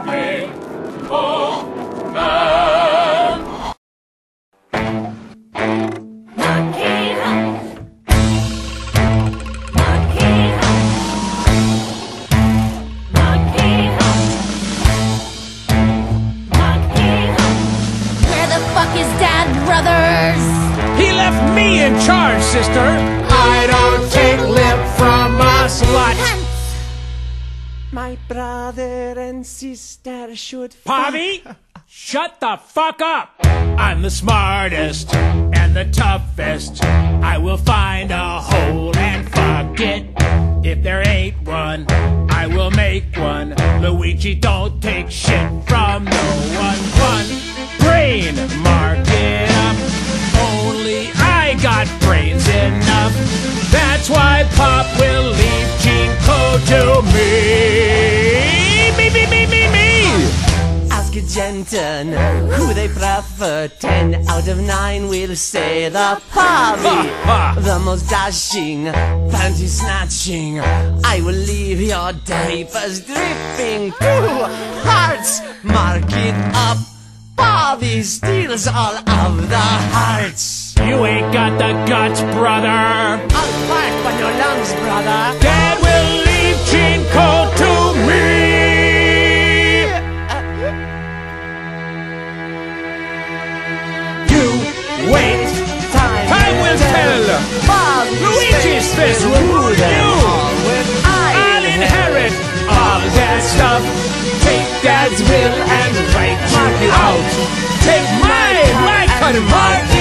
He left me in charge, sister. I don't take lip from a slut. My brother and sister should Pavi, shut the fuck up. I'm the smartest and the toughest. I will find a hole and fuck it. If there ain't one, I will make one. Luigi, don't take shit from no one. One brain, mark it up. Only I got brains enough. That's why Pop will leave Gene Code to me. Me. Ask a gentleman who they prefer. 10 out of 9 will say the Pavi. The most dashing, panty snatching. I will leave your diapers dripping. 2 hearts, mark it up. Pavi steals all of the hearts. You ain't got the guts, brother. I'll fight for your lungs, brother. Dad will leave Gene Code to me. You wait. Time will tell. Luigi's fist will rule you. I'll inherit all that stuff. Take Dad's will and write you out. Take my cut and mark